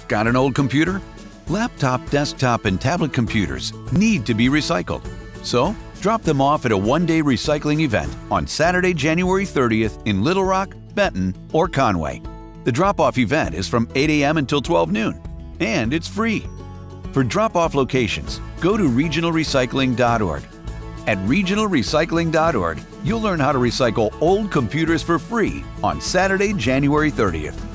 Got an old computer? Laptop, desktop, and tablet computers need to be recycled. So, drop them off at a one-day recycling event on Saturday, January 30th in Little Rock, Benton, or Conway. The drop-off event is from 8 a.m. until 12 noon, and it's free. For drop-off locations, go to regionalrecycling.org. At regionalrecycling.org, you'll learn how to recycle old computers for free on Saturday, January 30th.